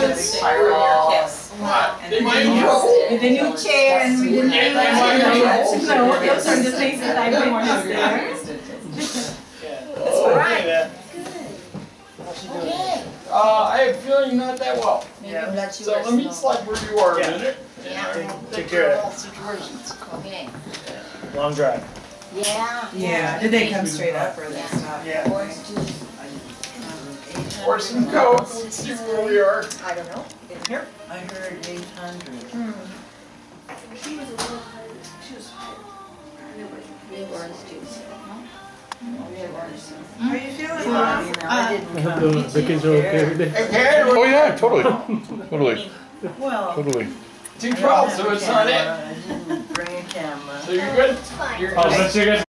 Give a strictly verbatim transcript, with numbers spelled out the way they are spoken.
good spiral. What? And They then might we know. With the new chair and we didn't Yeah, realize. they might No, those are the things that I witnessed there. That's all right. Uh, I have a feeling you're not that well. Yeah. So let me slide where you are a Yeah. minute. Yeah. And I'll Take take care care of of all situations. Okay. Long drive. Yeah. Yeah, did they come straight up or they Yeah. stopped? Yeah. Horse juice. Horse and coat, let's see where we are. I don't know. In here? I heard eight hundred. She was a little higher. She was higher. We have orange juice. How you feeling, Well, Mom? you know, I didn't come. The, the kids are okay with it. Hey, Pat, Oh yeah, totally, totally, Well. totally. two twelve, so it's not it. I didn't bring a camera. So you're good? It's fine. You're- Oh, let's see you guys.